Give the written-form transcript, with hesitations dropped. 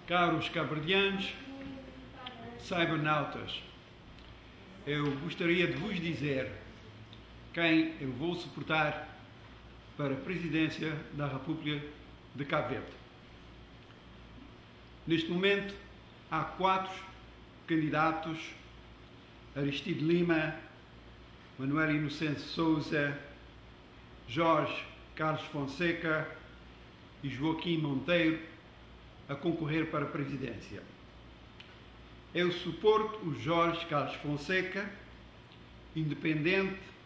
Caros cabo-verdianos, cibernautas, eu gostaria de vos dizer quem eu vou suportar para a presidência da República de Cabo Verde. Neste momento, há 4 candidatos: Aristide Lima, Manuel Inocêncio Sousa, Jorge Carlos Fonseca e Joaquim Monteiro a concorrer para a presidência. Eu suporto o Jorge Carlos Fonseca, independente